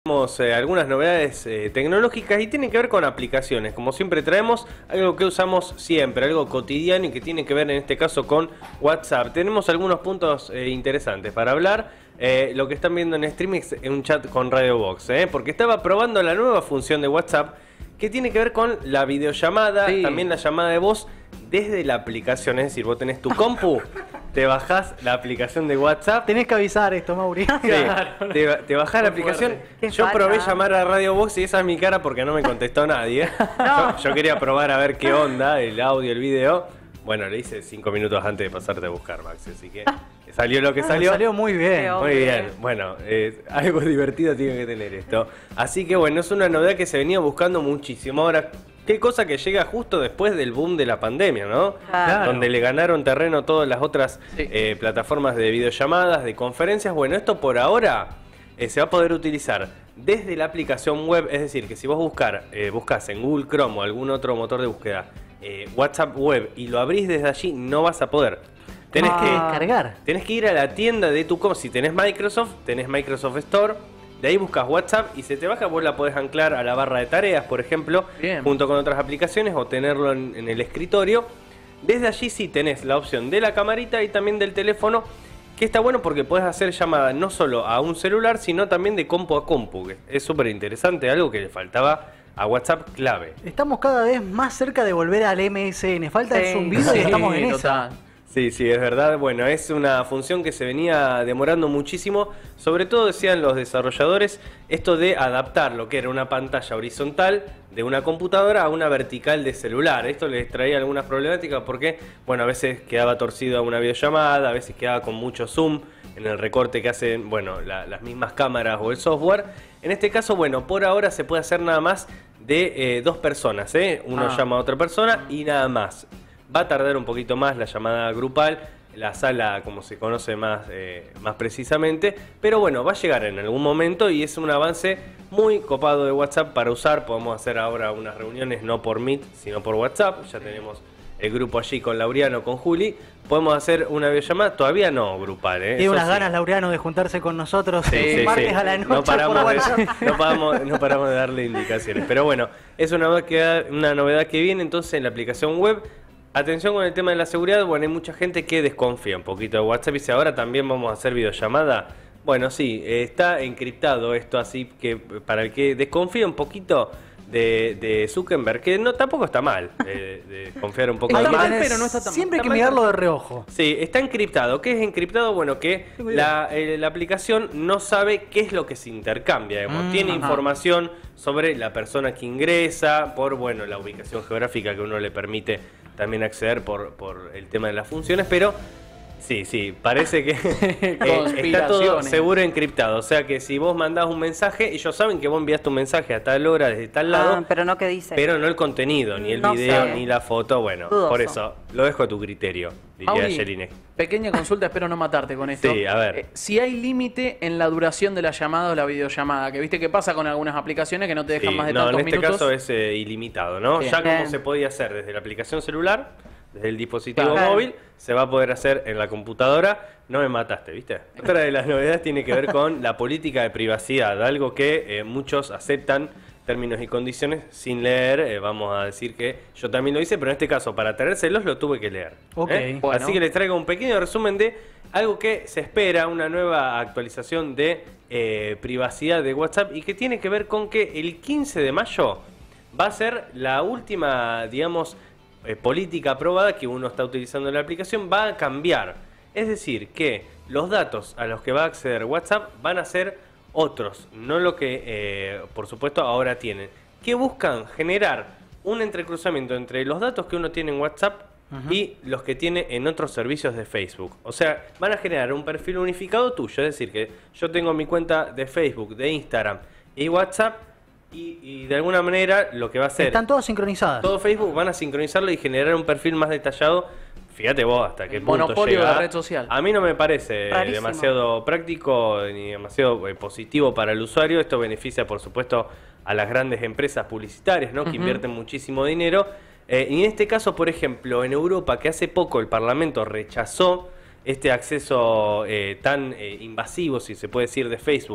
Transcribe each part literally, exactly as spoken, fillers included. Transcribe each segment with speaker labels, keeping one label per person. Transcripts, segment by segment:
Speaker 1: Tenemos eh, algunas novedades eh, tecnológicas y tienen que ver con aplicaciones. Como siempre traemos algo que usamos siempre, algo cotidiano y que tiene que ver en este caso con WhatsApp. Tenemos algunos puntos eh, interesantes para hablar. Eh, lo que están viendo en streaming es un chat con Radio Box, eh, porque estaba probando la nueva función de WhatsApp que tiene que ver con la videollamada, sí. También la llamada de voz desde la aplicación. Es decir, vos tenés tu compu, te bajás la aplicación de WhatsApp.
Speaker 2: Tenés que avisar esto, Mauri.
Speaker 1: Sí, te, te bajás la aplicación. Yo probé llamar a Radio Box y esa es mi cara porque no me contestó nadie. No. Yo, yo quería probar a ver qué onda, el audio, el video. Bueno, le hice cinco minutos antes de pasarte a buscar, Maxi, así que salió lo que salió.
Speaker 2: Salió muy bien.
Speaker 1: Muy bien. Bueno, eh, algo divertido tiene que tener esto. Así que bueno, es una novedad que se venía buscando muchísimo. Ahora, qué cosa que llega justo después del boom de la pandemia, ¿no?
Speaker 2: Claro.
Speaker 1: Donde le ganaron terreno todas las otras sí. eh, plataformas de videollamadas, de conferencias. Bueno, esto por ahora eh, se va a poder utilizar desde la aplicación web. Es decir, que si vos buscar, eh, buscas en Google Chrome o algún otro motor de búsqueda eh, WhatsApp web y lo abrís desde allí, no vas a poder. Tenés
Speaker 2: ah,
Speaker 1: que
Speaker 2: cargar. Tenés
Speaker 1: que ir a la tienda de tu compu. Si tenés Microsoft, tenés Microsoft Store. De ahí buscas WhatsApp y se te baja, vos la podés anclar a la barra de tareas, por ejemplo, bien, junto con otras aplicaciones o tenerlo en, en el escritorio. Desde allí sí tenés la opción de la camarita y también del teléfono, que está bueno porque podés hacer llamadas no solo a un celular, sino también de compu a compu, que es súper interesante, algo que le faltaba a WhatsApp clave.
Speaker 2: Estamos cada vez más cerca de volver al M S N, falta sí, el zumbido sí, y estamos en
Speaker 1: total.
Speaker 2: esa.
Speaker 1: Sí, sí, es verdad. Bueno, es una función que se venía demorando muchísimo. Sobre todo decían los desarrolladores esto de adaptar lo que era una pantalla horizontal de una computadora a una vertical de celular. Esto les traía algunas problemáticas porque, bueno, a veces quedaba torcido a una videollamada, a veces quedaba con mucho zoom en el recorte que hacen, bueno, la, las mismas cámaras o el software. En este caso, bueno, por ahora se puede hacer nada más de eh, dos personas, ¿eh? Uno ah. llama a otra persona y nada más. Va a tardar un poquito más la llamada grupal, la sala como se conoce más, eh, más precisamente, pero bueno, va a llegar en algún momento y es un avance muy copado de WhatsApp para usar. Podemos hacer ahora unas reuniones no por Meet, sino por WhatsApp. Ya tenemos el grupo allí con Laureano, con Juli. Podemos hacer una videollamada, todavía no grupal, ¿eh?
Speaker 2: Tiene unas sí. ganas, Laureano, de juntarse con nosotros
Speaker 1: sí,
Speaker 2: sí,
Speaker 1: sí,
Speaker 2: martes
Speaker 1: sí.
Speaker 2: a la noche.
Speaker 1: No paramos, de, no, paramos, no paramos de darle indicaciones. Pero bueno, es una novedad, una novedad que viene entonces en la aplicación web. Atención con el tema de la seguridad. Bueno, hay mucha gente que desconfía un poquito de WhatsApp y dice, ahora también vamos a hacer videollamada. Bueno, sí, está encriptado esto, así que para el que desconfía un poquito de, de Zuckerberg, que no tampoco está mal, de, de confiar un poco
Speaker 2: está
Speaker 1: de
Speaker 2: mal,
Speaker 1: más,
Speaker 2: pero no está tan Siempre hay que mirarlo de reojo.
Speaker 1: Sí, está encriptado. ¿Qué es encriptado? Bueno, que la, eh, la aplicación no sabe qué es lo que se intercambia. Digamos. Mm, Tiene ajá. información sobre la persona que ingresa, por bueno la ubicación geográfica que uno le permite también acceder por, por el tema de las funciones, pero sí, sí, parece que eh, está todo seguro encriptado. O sea que si vos mandás un mensaje, ellos saben que vos enviaste un mensaje a tal hora, desde tal lado.
Speaker 3: Ah, pero no qué dice.
Speaker 1: Pero no el contenido, ni el no video, sé. ni la foto. Bueno, Dudoso. por eso lo dejo a tu criterio, diría Jelinek.
Speaker 4: Pequeña consulta, espero no matarte con esto.
Speaker 1: Sí, a ver.
Speaker 4: Eh, si hay límite en la duración de la llamada o la videollamada, que viste que pasa con algunas aplicaciones que no te dejan sí, más de
Speaker 1: no,
Speaker 4: tantos
Speaker 1: en este
Speaker 4: minutos.
Speaker 1: caso es eh, ilimitado, ¿no? Bien. Ya como Bien. se podía hacer desde la aplicación celular, desde el dispositivo claro. móvil, se va a poder hacer en la computadora. No me mataste, ¿viste? Otra de las novedades tiene que ver con la política de privacidad, algo que eh, muchos aceptan términos y condiciones sin leer. Eh, vamos a decir que yo también lo hice, pero en este caso para traérselos lo tuve que leer.
Speaker 2: Okay,
Speaker 1: ¿eh?
Speaker 2: bueno.
Speaker 1: Así que les traigo un pequeño resumen de algo que se espera, una nueva actualización de eh, privacidad de WhatsApp y que tiene que ver con que el quince de mayo va a ser la última, digamos, eh, política aprobada que uno está utilizando en la aplicación, va a cambiar. Es decir, que los datos a los que va a acceder WhatsApp van a ser otros, no lo que, eh, por supuesto, ahora tienen. Que buscan generar un entrecruzamiento entre los datos que uno tiene en WhatsApp uh-huh. y los que tiene en otros servicios de Facebook. O sea, van a generar un perfil unificado tuyo. Es decir, que yo tengo mi cuenta de Facebook, de Instagram y WhatsApp y, y de alguna manera lo que va a hacer...
Speaker 2: Están todas sincronizadas.
Speaker 1: Todo Facebook van a sincronizarlo y generar un perfil más detallado. Fíjate vos hasta qué punto
Speaker 4: monopolio
Speaker 1: llega.
Speaker 4: de la red social.
Speaker 1: A mí no me parece
Speaker 3: Rarísimo.
Speaker 1: demasiado práctico ni demasiado eh, positivo para el usuario. Esto beneficia, por supuesto, a las grandes empresas publicitarias, ¿no? Uh-huh. Que invierten muchísimo dinero. Eh, y en este caso, por ejemplo, en Europa, que hace poco el Parlamento rechazó este acceso eh, tan eh, invasivo, si se puede decir, de Facebook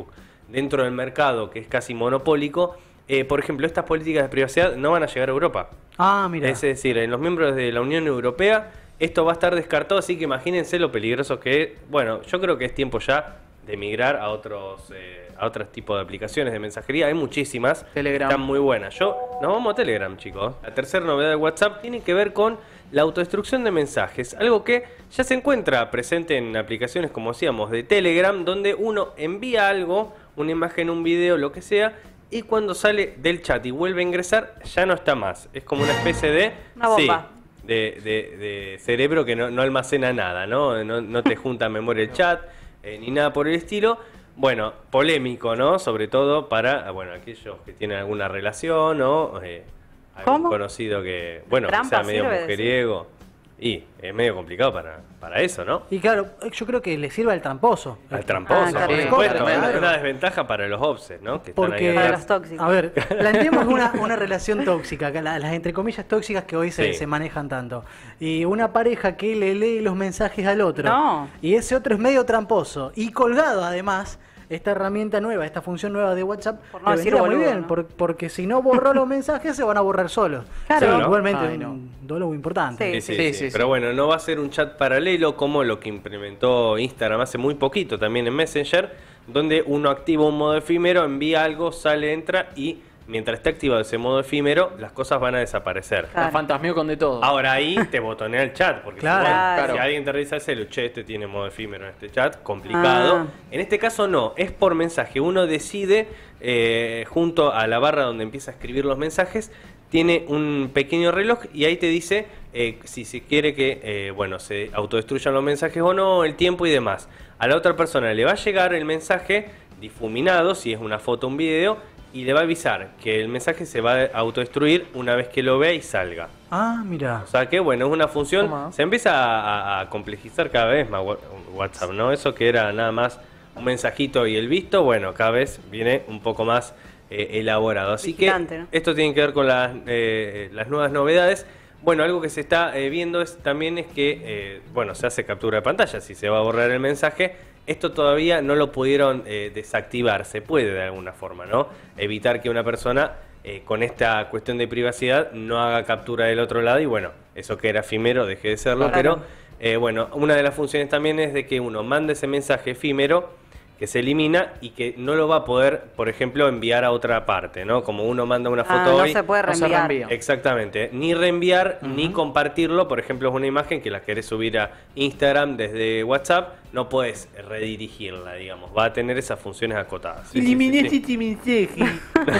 Speaker 1: dentro del mercado que es casi monopólico, eh, por ejemplo, estas políticas de privacidad no van a llegar a Europa.
Speaker 2: Ah, mira.
Speaker 1: Es decir, en los miembros de la Unión Europea esto va a estar descartado, así que imagínense lo peligroso que es. Bueno, yo creo que es tiempo ya de migrar a otros eh, a otros tipos de aplicaciones de mensajería. Hay muchísimas.
Speaker 4: Telegram.
Speaker 1: Están muy buenas. Yo, nos vamos a Telegram, chicos. La tercera novedad de WhatsApp tiene que ver con la autodestrucción de mensajes. Algo que ya se encuentra presente en aplicaciones, como decíamos, de Telegram, donde uno envía algo, una imagen, un video, lo que sea, y cuando sale del chat y vuelve a ingresar, ya no está más. Es como una especie de...
Speaker 3: Una bomba.
Speaker 1: Sí, de, de, de cerebro que no, no almacena nada, ¿no? No, no te junta en memoria el chat, eh, ni nada por el estilo. Bueno, polémico, ¿no? Sobre todo para, bueno, aquellos que tienen alguna relación o eh, algún
Speaker 3: ¿Cómo?
Speaker 1: conocido que, bueno, que
Speaker 3: Trampa
Speaker 1: sea medio
Speaker 3: sirve,
Speaker 1: mujeriego. Y es medio complicado para, para eso, ¿no?
Speaker 2: Y claro, yo creo que le sirve al tramposo.
Speaker 1: Al tramposo,
Speaker 3: Ah, claro.
Speaker 1: por
Speaker 3: Sí,
Speaker 1: supuesto.
Speaker 2: claro.
Speaker 1: Es una desventaja para los obses, ¿no? Que están
Speaker 2: Porque,
Speaker 1: ahí
Speaker 3: Para
Speaker 1: atrás.
Speaker 3: los tóxicos.
Speaker 2: a ver, planteemos una, una relación tóxica, que la- las entre comillas tóxicas que hoy se,
Speaker 1: Sí.
Speaker 2: se manejan tanto. Y una pareja que le lee los mensajes al otro.
Speaker 3: No.
Speaker 2: Y ese otro es medio tramposo. Y colgado además, esta herramienta nueva, esta función nueva de WhatsApp,
Speaker 3: Por no
Speaker 2: le
Speaker 3: decir
Speaker 2: vendría muy
Speaker 3: boludo,
Speaker 2: bien,
Speaker 3: ¿no?
Speaker 2: por- porque si no borró los mensajes se van a borrar solos.
Speaker 3: Claro.
Speaker 2: Sí,
Speaker 1: ¿no?
Speaker 2: igualmente
Speaker 4: Ay,
Speaker 2: un
Speaker 4: no.
Speaker 2: dolor muy importante.
Speaker 1: Sí,
Speaker 3: Sí,
Speaker 1: sí,
Speaker 4: sí,
Speaker 1: sí.
Speaker 4: sí,
Speaker 1: Pero
Speaker 4: sí.
Speaker 1: bueno, no va a ser un chat paralelo como lo que implementó Instagram hace muy poquito también en Messenger, donde uno activa un modo efímero, envía algo, sale, entra y mientras esté activado ese modo efímero, las cosas van a desaparecer.
Speaker 3: Claro.
Speaker 4: La fantasmió con de todo.
Speaker 1: Ahora ahí te botonea el chat, porque
Speaker 2: Claro.
Speaker 1: si, igual,
Speaker 3: Claro.
Speaker 1: si alguien te revisa el celu, che, este tiene modo efímero en este chat, complicado.
Speaker 3: Ah.
Speaker 1: En este caso no, es por mensaje. Uno decide, eh, junto a la barra donde empieza a escribir los mensajes, tiene un pequeño reloj y ahí te dice eh, si se quiere que eh, bueno, se autodestruyan los mensajes o no, el tiempo y demás. A la otra persona le va a llegar el mensaje difuminado, si es una foto o un video, y le va a avisar que el mensaje se va a autodestruir una vez que lo vea y salga.
Speaker 2: Ah, mira.
Speaker 1: O sea que, bueno, es una función,
Speaker 4: Toma.
Speaker 1: se empieza a, a complejizar cada vez más wa- WhatsApp, ¿no? Eso que era nada más un mensajito y el visto, bueno, cada vez viene un poco más eh, elaborado. Así
Speaker 3: Vigilante,
Speaker 1: que
Speaker 3: ¿no?
Speaker 1: esto tiene que ver con las, eh, las nuevas novedades. Bueno, algo que se está eh, viendo es también es que, eh, bueno, se hace captura de pantalla, si se va a borrar el mensaje. Esto todavía no lo pudieron eh, desactivar, se puede de alguna forma, ¿no? Evitar que una persona eh, con esta cuestión de privacidad no haga captura del otro lado y bueno, eso que era efímero deje de serlo,
Speaker 3: Claro.
Speaker 1: pero eh, bueno, una de las funciones también es de que uno mande ese mensaje efímero que se elimina y que no lo va a poder, por ejemplo, enviar a otra parte, ¿no? Como uno manda una foto
Speaker 3: Ah, no
Speaker 1: hoy.
Speaker 3: se puede
Speaker 4: no se
Speaker 3: reenviar.
Speaker 4: reenvía.
Speaker 1: Exactamente, ni reenviar ni compartirlo. Por ejemplo, es una imagen que la querés subir a Instagram desde WhatsApp, no puedes redirigirla, digamos, va a tener esas funciones acotadas. Sí, sí, sí, sí.
Speaker 2: este mensaje.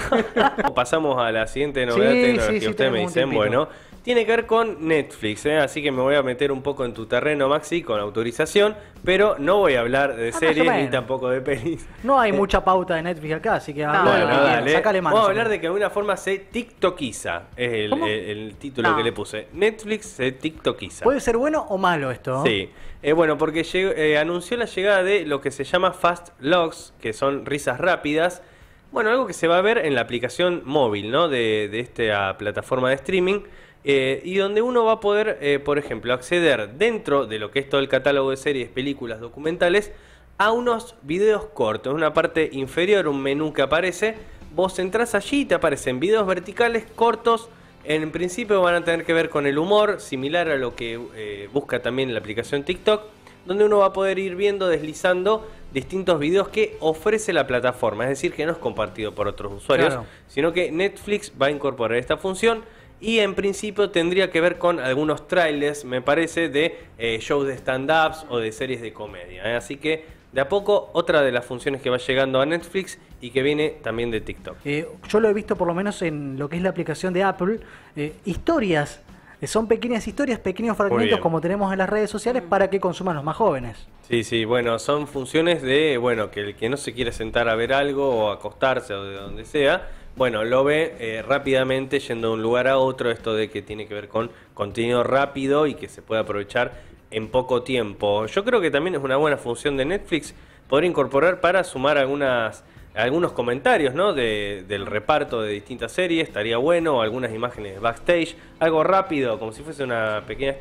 Speaker 1: Pasamos a la siguiente novedad
Speaker 2: Sí,
Speaker 1: tecnológica.
Speaker 2: sí, sí,
Speaker 1: Ustedes me
Speaker 2: tenemos un
Speaker 1: dicen,
Speaker 2: tiempito.
Speaker 1: bueno, tiene que ver con Netflix, ¿eh? Así que me voy a meter un poco en tu terreno, Maxi, con autorización, pero no voy a hablar de
Speaker 2: Ah, más o
Speaker 1: series ni
Speaker 2: menos.
Speaker 1: tampoco de pelis.
Speaker 2: No hay mucha pauta de Netflix acá, así que habla de
Speaker 1: Bueno,
Speaker 2: lo que quieras.
Speaker 1: dale.
Speaker 2: Sácale mano.
Speaker 1: Vamos a hablar de que de alguna forma se tiktokiza. Es el,
Speaker 3: ¿Cómo?
Speaker 1: el- el título
Speaker 3: No.
Speaker 1: que le puse. Netflix se tiktokiza.
Speaker 2: ¿Puede ser bueno o malo esto?
Speaker 1: Sí. Eh, bueno, porque llegó- eh, anunció la llegada de lo que se llama Fast Logs, que son risas rápidas. Bueno, algo que se va a ver en la aplicación móvil, ¿no? De, de esta plataforma de streaming. eh, y donde uno va a poder, eh, por ejemplo, acceder dentro de lo que es todo el catálogo de series, películas, documentales, a unos videos cortos. En una parte inferior, un menú que aparece. Vos entrás allí y te aparecen videos verticales cortos. En principio van a tener que ver con el humor, similar a lo que eh, busca también la aplicación TikTok, donde uno va a poder ir viendo, deslizando distintos videos que ofrece la plataforma. Es decir, que no es compartido por otros usuarios,
Speaker 2: Claro.
Speaker 1: sino que Netflix va a incorporar esta función. Y en principio tendría que ver con algunos trailers, me parece, de eh, shows de stand-ups o de series de comedia. ¿eh? Así que, de a poco, otra de las funciones que va llegando a Netflix y que viene también de TikTok.
Speaker 2: Eh, yo lo he visto por lo menos en lo que es la aplicación de Apple. eh, historias. eh, Son pequeñas historias, pequeños fragmentos
Speaker 1: bien.
Speaker 2: como tenemos en las redes sociales para que consuman los más jóvenes.
Speaker 1: Sí, sí, bueno, son funciones de, bueno, que el que no se quiere sentar a ver algo o acostarse o de donde sea, bueno, lo ve eh, rápidamente yendo de un lugar a otro, esto de que tiene que ver con contenido rápido y que se puede aprovechar en poco tiempo. Yo creo que también es una buena función de Netflix poder incorporar para sumar algunas algunos comentarios, ¿no? de, del reparto de distintas series, estaría bueno, o algunas imágenes de backstage, algo rápido, como si fuese una pequeña story.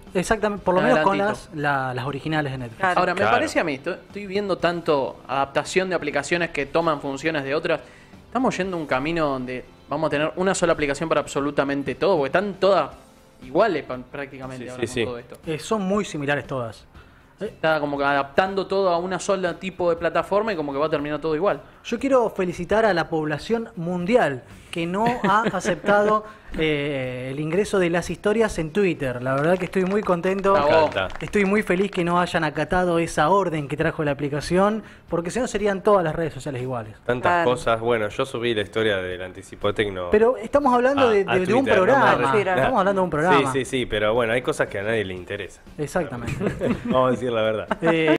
Speaker 2: Exactamente, por lo menos con las,
Speaker 4: Adelantito.
Speaker 2: la- las originales de Netflix.
Speaker 3: Claro.
Speaker 4: Ahora, me
Speaker 1: Claro.
Speaker 4: parece a mí, estoy, estoy viendo tanto adaptación de aplicaciones que toman funciones de otras. Estamos yendo un camino donde vamos a tener una sola aplicación para absolutamente todo, porque están todas iguales pa- prácticamente
Speaker 1: Sí,
Speaker 4: ahora
Speaker 1: sí,
Speaker 4: con
Speaker 1: sí.
Speaker 4: todo esto.
Speaker 2: Eh, son muy similares todas.
Speaker 4: Está como que adaptando todo a una sola tipo de plataforma y como que va a terminar todo igual.
Speaker 2: Yo quiero felicitar a la población mundial que no ha aceptado eh, el ingreso de las historias en Twitter. La verdad que estoy muy contento.
Speaker 4: Me
Speaker 1: encanta.
Speaker 2: Estoy muy feliz que no hayan acatado esa orden que trajo la aplicación, porque si no serían todas las redes sociales iguales.
Speaker 1: Tantas
Speaker 3: Claro.
Speaker 1: cosas. Bueno, yo subí la historia del anticipo tecno.
Speaker 2: Pero estamos hablando
Speaker 1: a-
Speaker 2: de,
Speaker 1: a
Speaker 2: de- de un
Speaker 1: Twitter, no me
Speaker 2: programa.
Speaker 3: refiero.
Speaker 2: Estamos hablando de un programa.
Speaker 1: Sí, sí, sí, pero bueno, hay cosas que a nadie le interesa.
Speaker 2: Exactamente.
Speaker 1: Vamos a decir la verdad.
Speaker 2: Eh,